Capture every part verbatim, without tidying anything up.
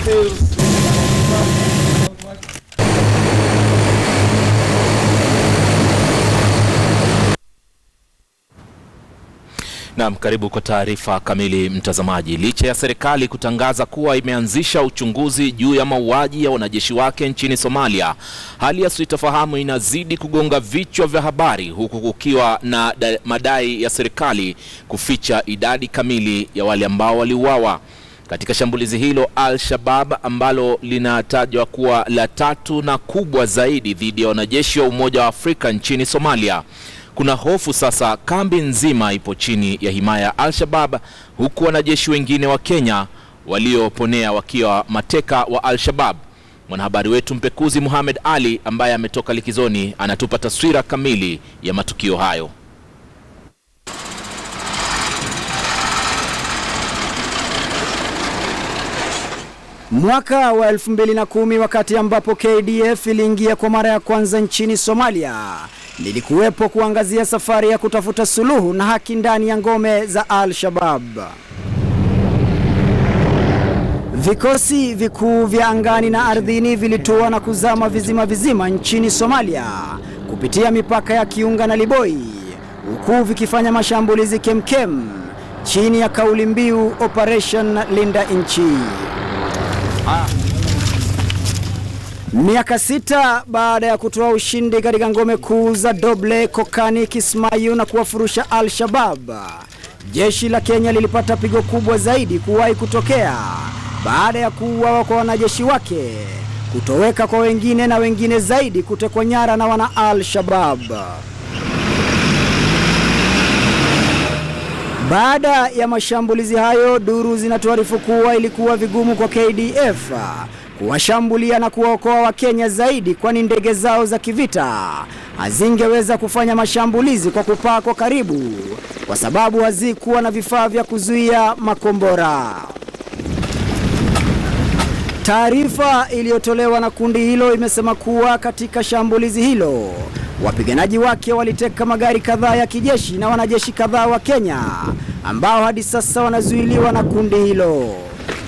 Naam, karibu kwa taarifa kamili mtazamaji. Licha ya serikali kutangaza kuwa imeanzisha uchunguzi juu ya mauaji ya wanajeshi wake nchini Somalia, hali ya sitofahamu inazidi kugonga vichwa vya habari, huku kukiwa na madai ya serikali kuficha idadi kamili ya wale ambao waliuawa katika shambulizi hilo Al-Shabaab, ambalo linatajwa kuwa la tatu na kubwa zaidi dhidi ya wanajeshi wa Umoja wa Afrika nchini Somalia. Kuna hofu sasa kambi nzima ipo chini ya himaya Al-Shabaab, huku wanajeshi wengine wa Kenya walioponea wakiwa mateka wa Al-Shabaab. Mwanahabari wetu mpekuzi Muhammad Ali ambaye ametoka likizoni anatupa taswira kamili ya matukio hayo. Mwaka wa elfu mbili na kumi, wakati ambapo K D F iliingia kwa mara ya kwanza nchini Somalia, nilikuwepo kuangazia safari ya kutafuta suluhu na haki ndani ya ngome za Al-Shabaab. Vikosi vikuu vya angani na ardhini vilitoa na kuzama vizima vizima nchini Somalia kupitia mipaka ya Kiunga na Liboi, huku vikifanya mashambulizi kemkem chini ya kauli mbiu Operation Linda Nchi. Miaka sita baada ya kutoa ushindi katika ngome kuu za Doble, Kokani, Kismayu na kuwafurusha Al-Shabaab, jeshi la Kenya lilipata pigo kubwa zaidi kuwahi kutokea baada ya kuuawa kwa wanajeshi wake, kutoweka kwa wengine na wengine zaidi kutekwa nyara na wana Al-Shabaab. Baada ya mashambulizi hayo, duru zinatuarifu kuwa ilikuwa vigumu kwa K D F kuwashambulia na kuwaokoa wa Kenya zaidi, kwani ndege zao za kivita hazingeweza kufanya mashambulizi kwa kupaa kwa karibu kwa sababu hazikuwa na vifaa vya kuzuia makombora. Taarifa iliyotolewa na kundi hilo imesema kuwa katika shambulizi hilo wapiganaji wake waliteka magari kadhaa ya kijeshi na wanajeshi kadhaa wa Kenya ambao hadi sasa wanazuiliwa na kundi hilo.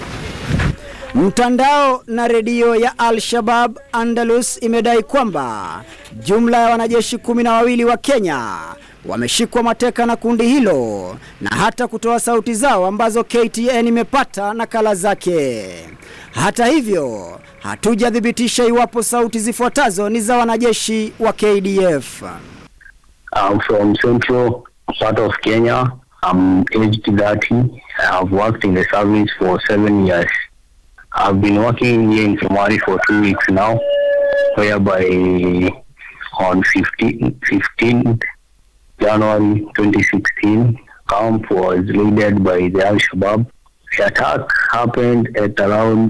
Mtandao na redio ya Al-Shabaab Andalus imedai kwamba jumla ya wanajeshi kumi na wawili wa Kenya wameshikwa mateka na kundi hilo, na hata kutoa sauti zao ambazo K T N imepata nakala zake. Hata hivyo, hatujadhibitisha iwapo sauti zifuatazo ni za wanajeshi wa K D F. I'm from central part of Kenya. I'm aged thirty. I've worked in the service for seven years. I've been working here in Somalia for two weeks now, whereby on fifteenth January twenty sixteen, camp was raided by the Al-Shabaab. The attack happened at around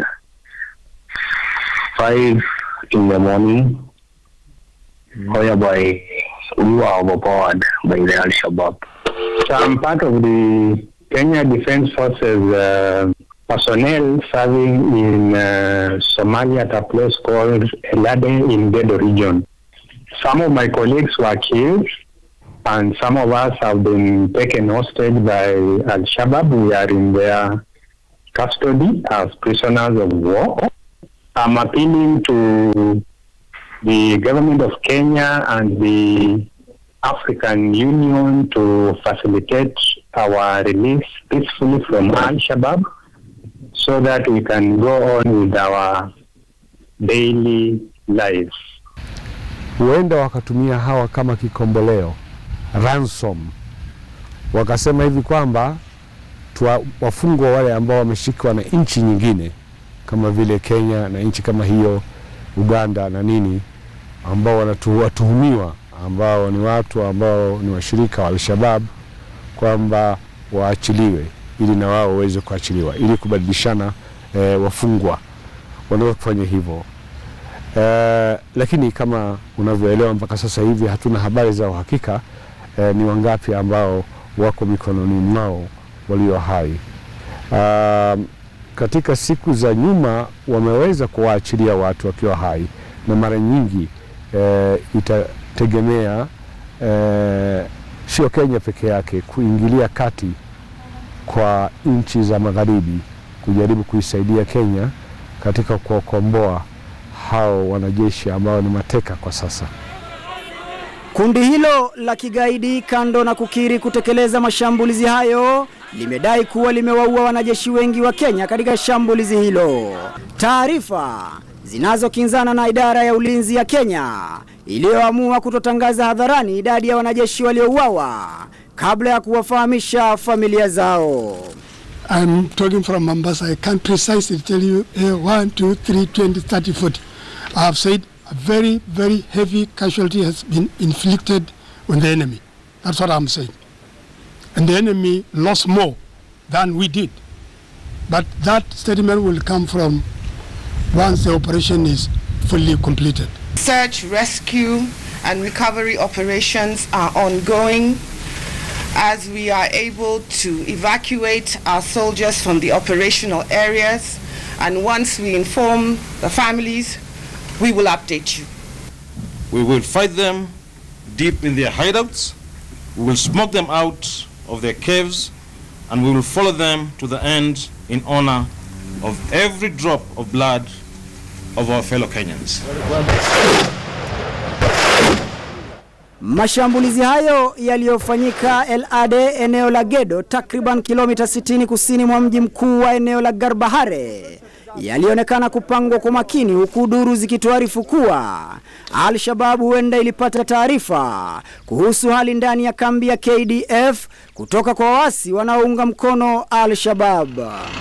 five in the morning, whereby we were overpowered by the Al-Shabaab. So I'm part of the Kenya Defense Forces uh, personnel serving in uh, Somalia at a place called Elade in Gedo region. Some of my colleagues were killed, and some of us have been taken hostage by Al-Shabaab. We are in their custody as prisoners of war. I'm appealing to the government of Kenya and the African Union to facilitate our release peacefully from Al-Shabaab, so that we can go on with our daily lives. Huenda wakatumia hawa kama kikomboleo, ransom. Wakasema hivi kwamba wafungwa wale ambao wameshikwa na nchi nyingine kama vile Kenya na nchi kama hiyo Uganda na nini, ambao wanatuhumiwa, ambao ni watu ambao ni washirika wa Al-Shabaab, kwamba waachiliwe ili na wao waweze kuachiliwa, ili kubadilishana e, wafungwa. Wanaweza kufanya hivyo. E, lakini kama unavyoelewa, mpaka sasa hivi hatuna habari za uhakika e, ni wangapi ambao wako mikononi mwao walio hai. E, katika siku za nyuma wameweza kuwaachilia watu wakiwa hai, na mara nyingi e, itategemea e, sio Kenya peke yake kuingilia kati kwa nchi za magharibi kujaribu kuisaidia Kenya katika kuwakomboa hao wanajeshi ambao ni mateka kwa sasa. Kundi hilo la kigaidi, kando na kukiri kutekeleza mashambulizi hayo, limedai kuwa limewaua wanajeshi wengi wa Kenya katika shambulizi hilo. Taarifa zinazokinzana na idara ya ulinzi ya Kenya iliyoamua kutotangaza hadharani idadi ya wanajeshi waliouawa kabla ya kuwafahamisha familia zao. I'm talking from Mombasa. I can't precisely tell you uh, one, two, three, twenty, thirty, forty. I have said a very, very heavy casualty has been inflicted on the enemy. That's what I'm saying. And the enemy lost more than we did. But that statement will come from once the operation is fully completed. Search, rescue, and recovery operations are ongoing as we are able to evacuate our soldiers from the operational areas. And once we inform the families, we will update you. We will fight them deep in their hideouts. We will smoke them out of their caves, and we will follow them to the end in honor of every drop of blood of our fellow Kenyans. Mashambulizi hayo yaliyofanyika El Ade, eneo la Gedo, takriban kilomita sitini kusini mwa mji mkuu wa eneo la Garbahare, yalionekana kupangwa kwa makini, huku duru zikituarifu kuwa Al-Shabaab huenda ilipata taarifa kuhusu hali ndani ya kambi ya K D F kutoka kwa waasi wanaounga mkono Al-Shabaab.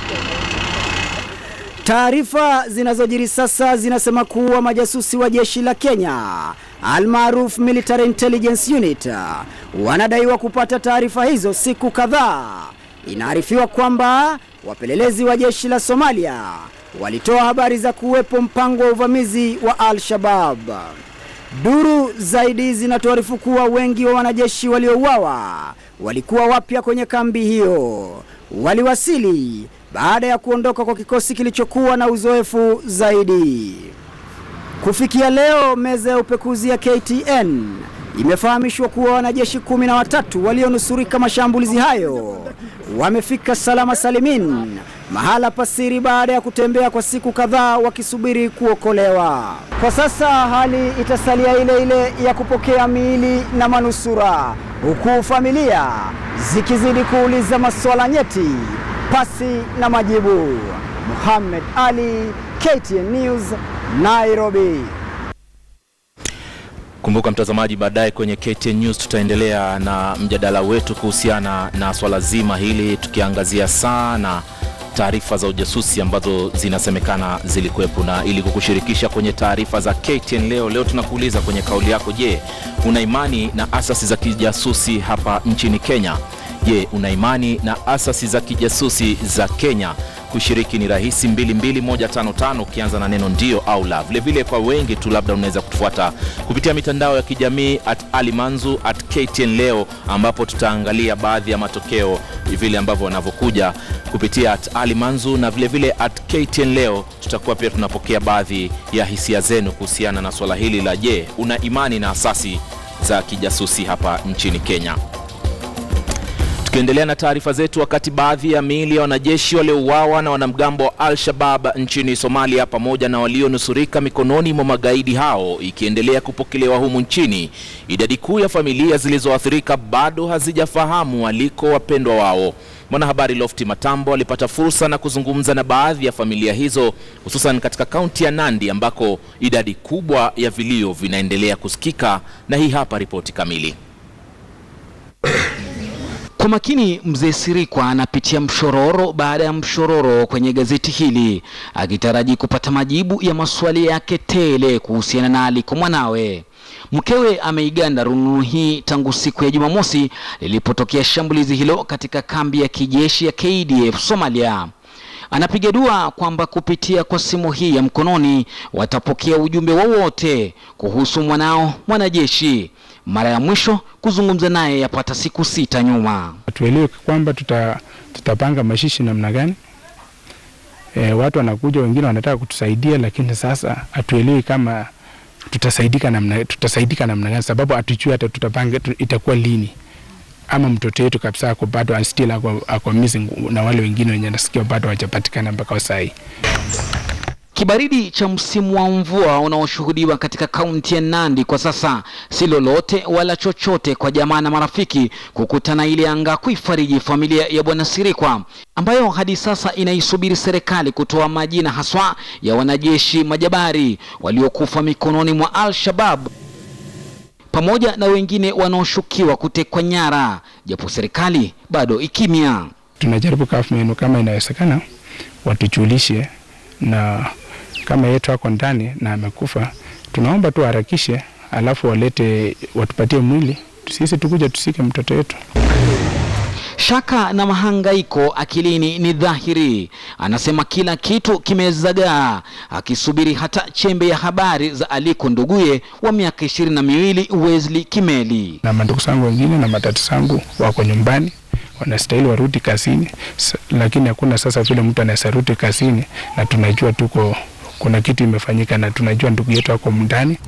Taarifa zinazojiri sasa zinasema kuwa majasusi wa jeshi la Kenya, almaruf Military Intelligence Unit, wanadaiwa kupata taarifa hizo siku kadhaa. Inaarifiwa kwamba wapelelezi wa jeshi la Somalia walitoa habari za kuwepo mpango wa uvamizi wa Al-Shabaab. Duru zaidi zinatuarifu kuwa wengi wa wanajeshi waliouawa walikuwa wapya kwenye kambi hiyo. Waliwasili baada ya kuondoka kwa kikosi kilichokuwa na uzoefu zaidi. Kufikia leo, meza ya upekuzi ya K T N imefahamishwa kuwa wanajeshi kumi na watatu walionusurika mashambulizi hayo wamefika salama salimin mahala pasiri baada ya kutembea kwa siku kadhaa wakisubiri kuokolewa. Kwa sasa hali itasalia ile ile ya kupokea miili na manusura, huku familia zikizidi kuuliza maswala nyeti pasi na majibu. Muhammad Ali, K T N News, Nairobi. Kumbuka mtazamaji, baadaye kwenye K T N News tutaendelea na mjadala wetu kuhusiana na swala zima hili, tukiangazia sana taarifa za ujasusi ambazo zinasemekana zilikuwepo. Na ili kukushirikisha kwenye taarifa za K T N leo, leo tunakuuliza kwenye kauli yako, je, una imani na asasi za kijasusi hapa nchini Kenya? Je, una imani na asasi za kijasusi za Kenya? Kushiriki ni rahisi, mbili mbili moja tano tano ukianza na neno ndio au la. Vile vile kwa wengi tu labda unaweza kutufuata kupitia mitandao ya kijamii at alimanzu at K T N leo, ambapo tutaangalia baadhi ya matokeo vile ambavyo wanavyokuja kupitia at alimanzu, na vile vile at K T N leo tutakuwa pia tunapokea baadhi ya hisia zenu kuhusiana na swala hili la je, una imani na asasi za kijasusi hapa nchini Kenya. Tukiendelea na taarifa zetu, wakati baadhi ya miili ya wanajeshi waliouawa na wanamgambo wa Al-Shabaab nchini Somalia pamoja na walionusurika mikononi mwa magaidi hao ikiendelea kupokelewa humu nchini, idadi kuu ya familia zilizoathirika bado hazijafahamu waliko wapendwa wao. Mwanahabari Lofty Matambo alipata fursa na kuzungumza na baadhi ya familia hizo, hususan katika kaunti ya Nandi ambako idadi kubwa ya vilio vinaendelea kusikika, na hii hapa ripoti kamili. Kwa makini mzee Sirikwa anapitia mshororo baada ya mshororo kwenye gazeti hili, akitaraji kupata majibu ya maswali yake tele kuhusiana na aliko mwanawe. Mkewe ameiganda rununu hii tangu siku ya Jumamosi lilipotokea shambulizi hilo katika kambi ya kijeshi ya K D F Somalia. Anapiga dua kwamba kupitia kwa simu hii ya mkononi watapokea ujumbe wowote kuhusu mwanao mwanajeshi. Mara ya mwisho kuzungumza naye yapata siku sita nyuma. Tuelewe kwamba tuta tutapanga mashishi namna gani. E, watu wanakuja, wengine wanataka kutusaidia, lakini sasa atuelewe kama tutasaidika namna tutasaidika namna gani, sababu atujui hata tutapanga itakuwa lini, ama mtoto wetu kabisa ako bado still ako, ako missing, na wale wengine wenye nasikia bado hawajapatikana mpaka sasa. Kibaridi cha msimu wa mvua unaoshuhudiwa katika kaunti ya Nandi kwa sasa si lolote wala chochote kwa jamaa na marafiki kukutana ile anga kuifariji familia ya Bwana Sirikwa, ambayo hadi sasa inaisubiri serikali kutoa majina haswa ya wanajeshi majabari waliokufa mikononi mwa Al-Shabaab pamoja na wengine wanaoshukiwa kutekwa nyara, japo serikali bado ikimya. Tunajaribu kafumenu kama inawezekana watujulishe, na kama yetu wako ndani na amekufa, tunaomba tu harakishe, alafu walete watupatie mwili sisi tukuja tusike mtoto wetu. Shaka na mahangaiko akilini ni dhahiri. Anasema kila kitu kimezagaa, akisubiri hata chembe ya habari za aliko nduguye wa miaka ishirini na miwili Wesley Kimeli. Na mandugu zangu wengine na matatu zangu wako nyumbani, wanastahili warudi kazini, lakini hakuna sasa vile mtu anaweza rudi kazini, na tunajua tuko kuna kitu imefanyika na tunajua ndugu yetu wako ndani.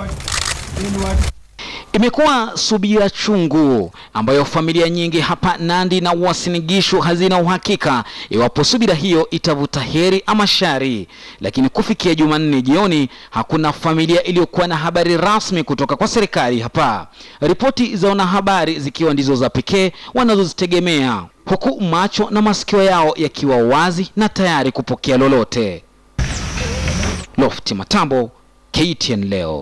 Imekuwa subira chungu ambayo familia nyingi hapa Nandi na Uasin Gishu hazina uhakika iwapo subira hiyo itavuta heri ama shari, lakini kufikia Jumanne jioni hakuna familia iliyokuwa na habari rasmi kutoka kwa serikali hapa. Ripoti za wanahabari zikiwa ndizo za pekee wanazozitegemea, huku macho na masikio yao yakiwa wazi na tayari kupokea lolote. Lofty Matambo, K T N leo.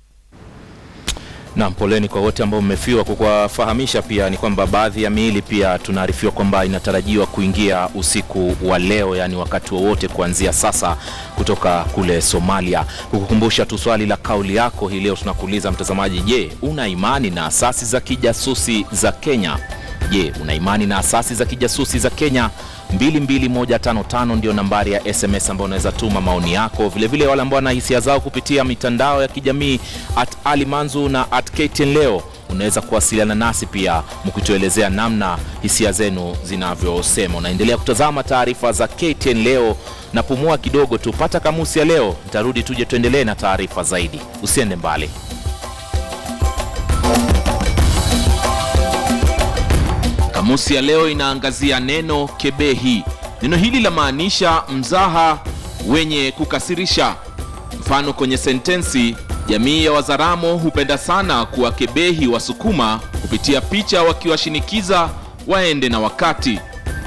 Na poleni kwa wote ambao mmefiwa. Kukuwafahamisha pia ni kwamba baadhi ya miili pia tunaarifiwa kwamba inatarajiwa kuingia usiku wa leo, yani wakati wowote kuanzia sasa, kutoka kule Somalia. Kukukumbusha tu swali la kauli yako hii leo, tunakuuliza mtazamaji, je, una imani na asasi za kijasusi za Kenya? Je, una imani na asasi za kijasusi za Kenya? mbili mbili moja tano tano ndio nambari ya S M S ambayo unaweza tuma maoni yako. Vile vile wale ambao wana hisia zao kupitia mitandao ya kijamii at alimanzu na at K T N leo, unaweza kuwasiliana nasi pia mkituelezea namna hisia zenu zinavyosema. Unaendelea kutazama taarifa za K T N leo, na pumua kidogo tu, pata kamusi ya leo, nitarudi tuje tuendelee na taarifa zaidi. Usiende mbali. Kamusi ya leo inaangazia neno kebehi. Neno hili la maanisha mzaha wenye kukasirisha. Mfano kwenye sentensi, jamii ya Wazaramo hupenda sana kuwakebehi Wasukuma kupitia picha wakiwashinikiza waende na wakati.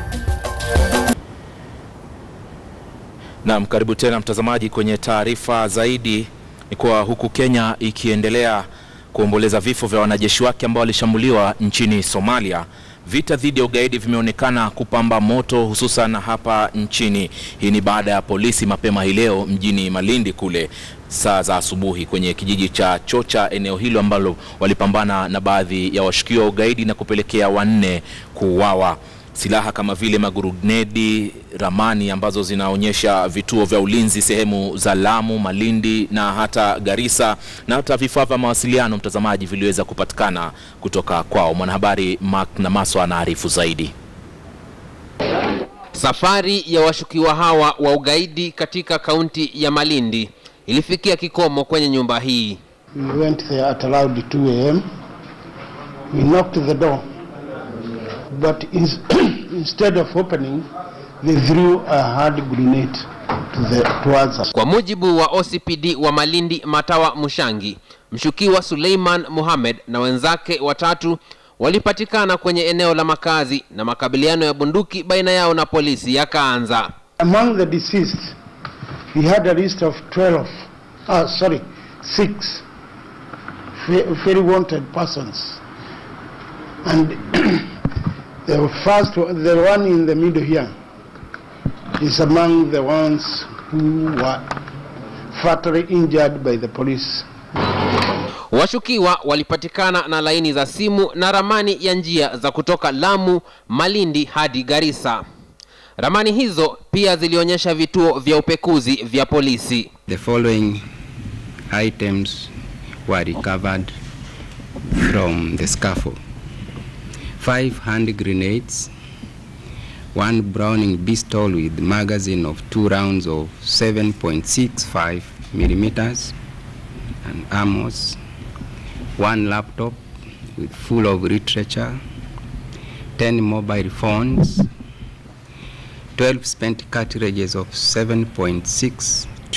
Naam, karibu tena mtazamaji kwenye taarifa zaidi. Ni kwa huku Kenya ikiendelea kuomboleza vifo vya wanajeshi wake ambao walishambuliwa nchini Somalia, vita dhidi ya ugaidi vimeonekana kupamba moto hususan hapa nchini. Hii ni baada ya polisi mapema hii leo mjini Malindi kule saa za asubuhi kwenye kijiji cha Chocha, eneo hilo ambalo walipambana na baadhi ya washukiwa wa ugaidi na kupelekea wanne kuuawa. Silaha kama vile magurunedi, ramani ambazo zinaonyesha vituo vya ulinzi sehemu za Lamu, Malindi na hata Garissa, na hata vifaa vya mawasiliano mtazamaji viliweza kupatikana kutoka kwao. Mwanahabari Mark Namaswa anaarifu zaidi. Safari ya washukiwa hawa wa ugaidi katika kaunti ya Malindi ilifikia kikomo kwenye nyumba hii. We went there at around two A M We knocked the door, but instead of opening, they threw a hard grenade to the towards us. Kwa mujibu wa O C P D wa Malindi Matawa Mushangi, mshukiwa Suleiman Mohamed na wenzake watatu walipatikana kwenye eneo la makazi na makabiliano ya bunduki baina yao na polisi yakaanza. Among the deceased, we had a list of twelve, uh, sorry, six very wanted persons. And the first, the one in the middle here, is among the ones who were fatally injured by the police. Washukiwa walipatikana na laini za simu na ramani ya njia za kutoka Lamu, Malindi hadi Garissa. Ramani hizo pia zilionyesha vituo vya upekuzi vya polisi. The following items were recovered from the scaffold: five hand grenades, one Browning pistol with magazine of two rounds of seven point six five millimeters and armors, one laptop with full of literature, ten mobile phones, twelve spent cartridges of seven point six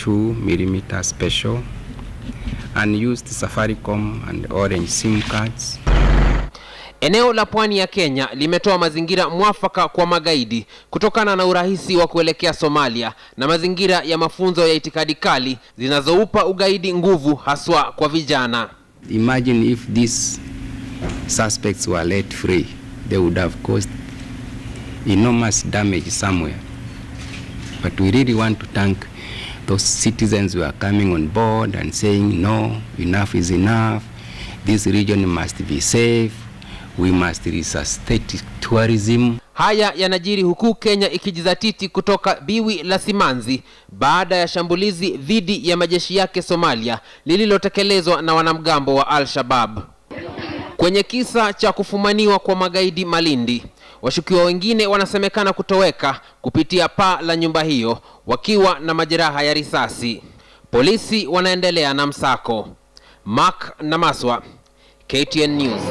two millimeter special, unused Safaricom and Orange SIM cards. Eneo la pwani ya Kenya limetoa mazingira mwafaka kwa magaidi kutokana na urahisi wa kuelekea Somalia na mazingira ya mafunzo ya itikadi kali zinazoupa ugaidi nguvu haswa kwa vijana. Imagine if these suspects were let free, they would have caused enormous damage somewhere. But we really want to thank those citizens who are coming on board and saying, no, enough is enough. This region must be safe. We must resuscitate tourism. Haya yanajiri huku Kenya ikijizatiti kutoka biwi la simanzi baada ya shambulizi dhidi ya majeshi yake Somalia lililotekelezwa na wanamgambo wa Al-Shabaab. Kwenye kisa cha kufumaniwa kwa magaidi Malindi, washukiwa wengine wanasemekana kutoweka kupitia paa la nyumba hiyo wakiwa na majeraha ya risasi. Polisi wanaendelea na msako. Mark Namaswa, K T N News.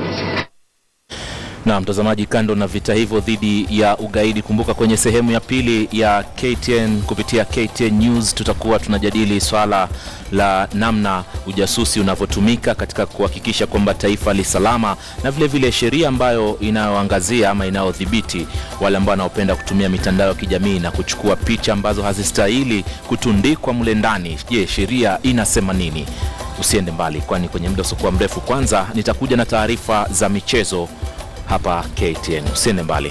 Na mtazamaji, kando na vita hivyo dhidi ya ugaidi, kumbuka kwenye sehemu ya pili ya K T N kupitia K T N News tutakuwa tunajadili swala la namna ujasusi unavyotumika katika kuhakikisha kwamba taifa li salama, na vile vile sheria ambayo inayoangazia ama inayodhibiti wale ambao wanaopenda kutumia mitandao ya kijamii na kuchukua picha ambazo hazistahili kutundikwa mle ndani. Je, sheria inasema nini? Usiende mbali, kwani kwenye muda usiokuwa mrefu kwanza nitakuja na taarifa za michezo hapa K T N. Usiende mbali.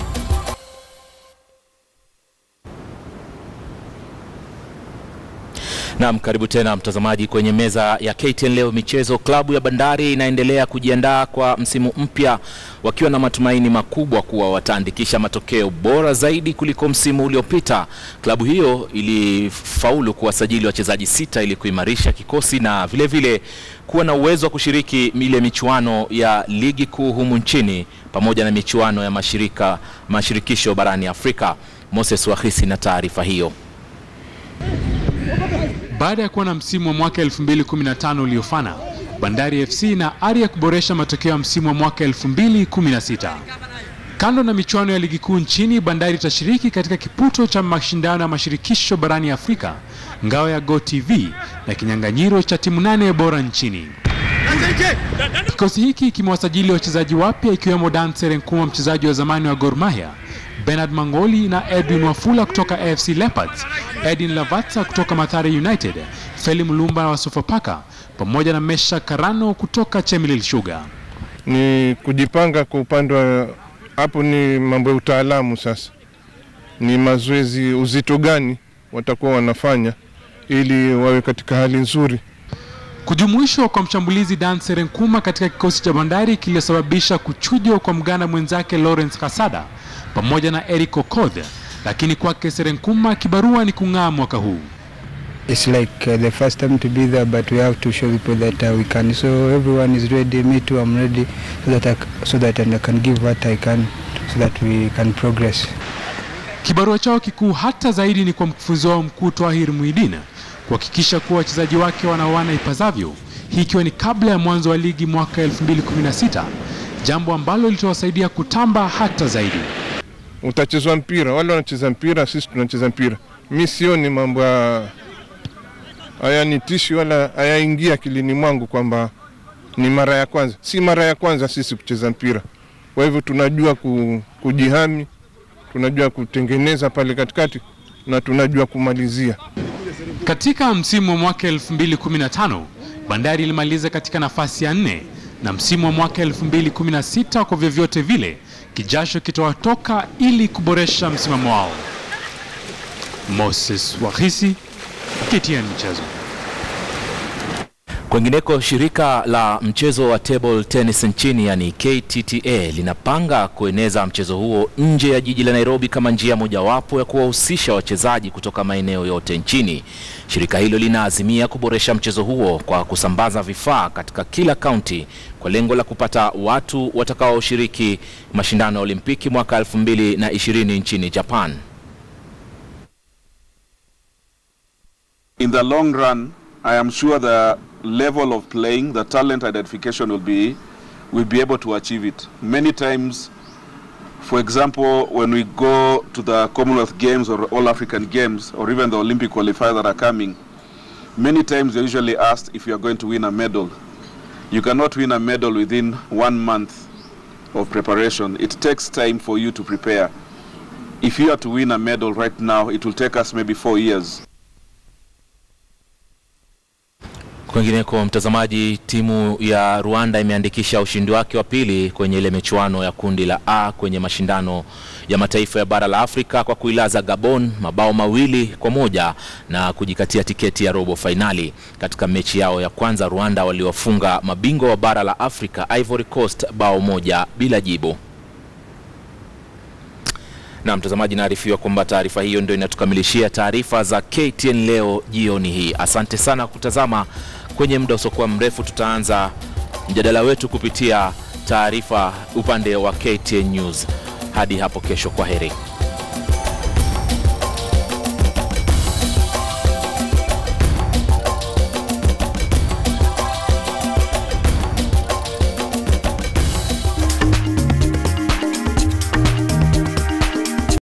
Naam, karibu tena mtazamaji kwenye meza ya K T N leo michezo. Klabu ya Bandari inaendelea kujiandaa kwa msimu mpya wakiwa na matumaini makubwa kuwa wataandikisha matokeo bora zaidi kuliko msimu uliopita. Klabu hiyo ilifaulu kuwasajili wachezaji sita ili kuimarisha kikosi na vile vile kuwa na uwezo wa kushiriki ile michuano ya ligi kuu humu nchini pamoja na michuano ya mashirika mashirikisho barani Afrika. Moses Wahisi na taarifa hiyo. Baada ya kuwa na msimu wa mwaka elfu mbili kumi na tano uliofana, Bandari F C na ari ya kuboresha matokeo ya msimu wa mwaka elfu mbili kumi na sita. Kando na michuano ya ligi kuu nchini, Bandari itashiriki katika kiputo cha mashindano ya mashirikisho barani Afrika, ngao ya Go T V na kinyang'anyiro cha timu nane bora nchini. Kikosi hiki kimewasajili wachezaji wapya ikiwemo Dan Serenkuma, mchezaji wa zamani wa Gor Mahia, Bernard Mangoli na Edwin Wafula kutoka A F C Leopards, Edin Lavatsa kutoka Mathare United, Feli Mulumba wa Sofapaka pamoja na Mesha Karano kutoka Chemelil Sugar. Ni kujipanga kwa upande wa hapo, ni mambo ya utaalamu sasa. Ni mazoezi uzito gani watakuwa wanafanya ili wawe katika hali nzuri. Kujumuishwa kwa mshambulizi Dan Serenkuma katika kikosi cha Bandari kilisababisha kuchujwa kwa mgana mwenzake Lawrence Kasada pamoja na Eric Okoth, lakini kwake Serenkuma kibarua ni kung'aa mwaka huu. It's like uh, the first time to be there, but we have to show people that uh, we can. So everyone is ready, me too, I'm ready, so that I, so that I can give what I can, so that we can progress. Kibarua chao kikuu hata zaidi ni kwa mkufunzi wao mkuu Twahir Muidin kuhakikisha kuwa wachezaji wake wanaoana ipasavyo, hii ikiwa ni kabla ya mwanzo wa ligi mwaka elfu mbili kumi na sita, jambo ambalo litawasaidia kutamba hata zaidi. Utachezwa mpira, wale wanacheza mpira, sisi tunacheza mpira. Mimi sioni mambo haya nitishi wala hayaingia akilini mwangu kwamba ni mara ya kwanza. Si mara ya kwanza sisi kucheza mpira. Kwa hivyo tunajua kujihami, tunajua kutengeneza pale katikati na tunajua kumalizia. Katika msimu wa mwaka elfu mbili kumi na tano, Bandari ilimaliza katika nafasi ya nne, na msimu wa mwaka elfu mbili kumi na sita kwa vyovyote vile kijasho kitawatoka ili kuboresha msimamo wao. Moses Wahisi, K T N Michezo. Kwingineko, shirika la mchezo wa table tennis nchini yani K T T A linapanga kueneza mchezo huo nje ya jiji la Nairobi kama njia mojawapo ya kuwahusisha wachezaji kutoka maeneo yote nchini. Shirika hilo linaazimia kuboresha mchezo huo kwa kusambaza vifaa katika kila kaunti kwa lengo la kupata watu watakaoshiriki mashindano ya Olimpiki mwaka elfu mbili na ishirini nchini Japan. In the long run, I am sure the level of playing, the talent identification will be, will be able to achieve it. Many times For example, when we go to the Commonwealth Games or All African Games or even the Olympic qualifiers that are coming, many times you're usually asked if you are going to win a medal. You cannot win a medal within one month of preparation. It takes time for you to prepare. If you are to win a medal right now, it will take us maybe four years. Kwingineko mtazamaji, timu ya Rwanda imeandikisha ushindi wake wa pili kwenye ile michuano ya kundi la A kwenye mashindano ya mataifa ya bara la Afrika kwa kuilaza Gabon mabao mawili kwa moja na kujikatia tiketi ya robo finali. Katika mechi yao ya kwanza, Rwanda waliwafunga mabingwa wa bara la Afrika Ivory Coast bao moja bila jibu. Na mtazamaji, naarifiwa kwamba taarifa hiyo ndio inatukamilishia taarifa za K T N leo jioni hii. Asante sana kutazama. Kwenye muda usiokuwa mrefu tutaanza mjadala wetu kupitia taarifa upande wa K T N News. Hadi hapo kesho, kwa heri.